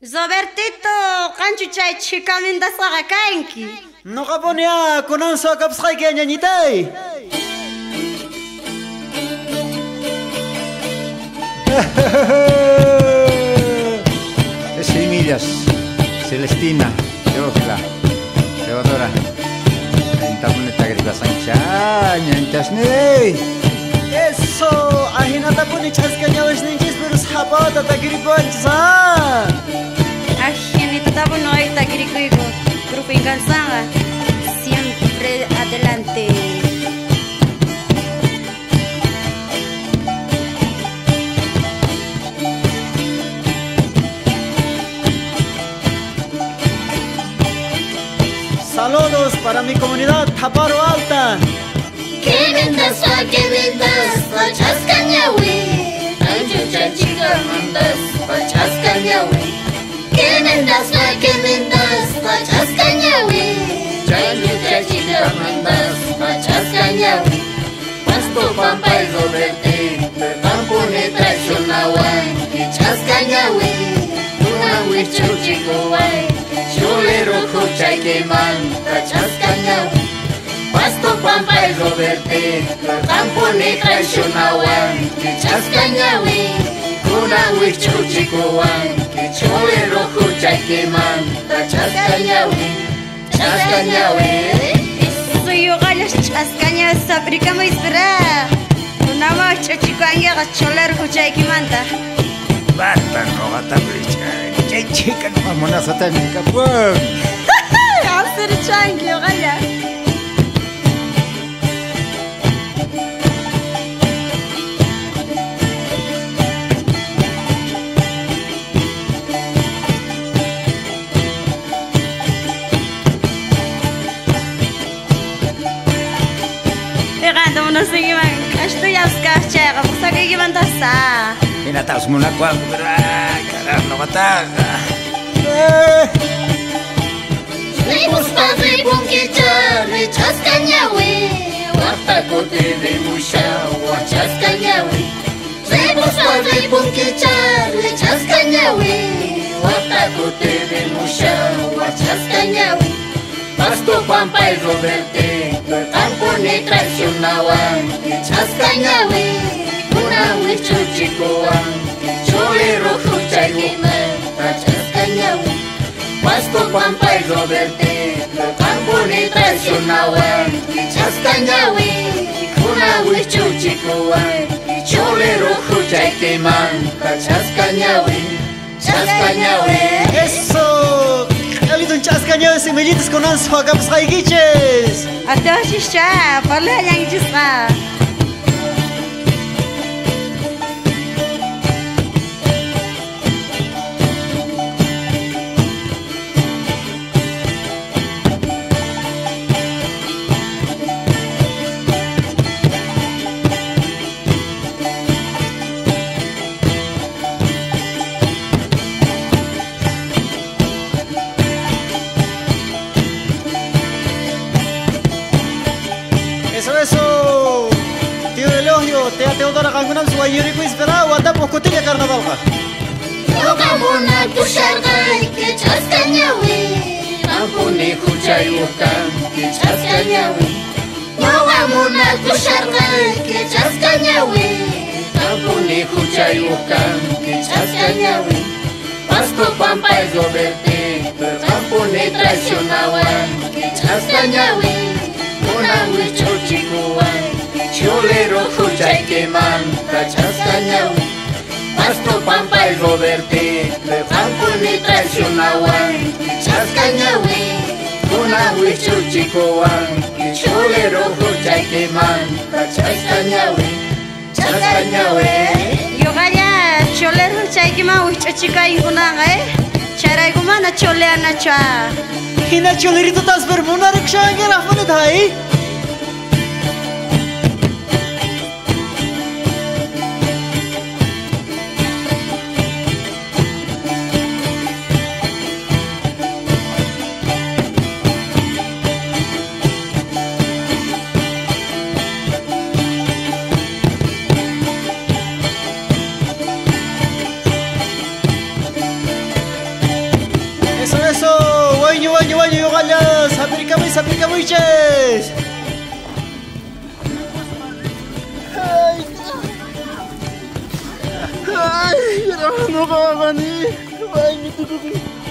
Robertito, kanchu chay chikamindasaqa kanki. Noqa ponia kunanso kapsqayki ñañitay. Emilias, Celestina, Teófila, Teodora. Entamune gribasancha, ñanchasney. Eso, ahinata puni chascañawashninchis pero sapata tagripanchisa. Ahinita tabu no hay tagrikuigo. Grupo Incansanga, siempre adelante. Saludos para mi comunidad Taparo Alta. Que vendas, Chascañahui. Ancho chachica mandas, Chascañahui. Que vendas, Chascañahui. Ancho chachica mandas, Chascañahui. Pasto pampa y roberte, campo ne traicionawan, Chascañahui. Una huicho chico guay, cholero juchay que manda, Chascañahui. Pasto pampa y roberte, campo ne traicionawan, Chascañahui. Una huicho chico guay, cholero juchay que manda, Chascañahui. Chascañahui. Soy yo gallas chascaña sabricamo espera. Una macho chico anga choler huchay que manda. Basta, no gata bricha. Chica, no vamos a satánica, pues. Hacer changi yo galla. No sé qué man, estoy a buscar chega, pues aquí que van a estar. Mira, estás como una cuanca, pero carajo, no bataga. Ribus padre punquichar, Chascañahui. Guatacote de musha, Chascañahui. Ribus padre punquichar, Chascañahui. Guatacote de musha, Chascañahui. Pasto pampa y roberte, campo ne traicionawan, Chascañahui. Una huicho chicoan, cholero juchay que manda, Chascañahui. Pasto pampa y roberte, campo ne traicionawan, Chascañahui. Una huicho chicoan, cholero juchay que manda, Chascañahui. Chascañahui. Eso. Alidun chascañaw semillitas con anso agapsqaykichis. Adoshi cha, parle yang jisqa. Eso. Tío Elogio, te Teodora Cangunan su ayurico esperado, andamos cotilla carnavalga. Yogamona kushargay, que Chascañahui. Campo ne juchay ukan, que Chascañahui. Yogamona kushargay, que Chascañahui. Campo ne juchay ukan, que Chascañahui. Pasto pampa y roberte, campo ne traicionawan, que Chascañahui. Una huicho chicoan, cholero juchay que manda, Chascañahui. Pasto pampa y roberte, campo ne traicionawan, Chascañahui. Una huicho chicoan, cholero juchay que manda, Chascañahui. Chascañahui. Yo galla choler huchay que ma huicho chica ingunanga charay gumana choleana cha. Hina cholerito tas bermuna rikshange rahmane thai. wañu wañu yuqalla sapricamuyches. Ay, no, no,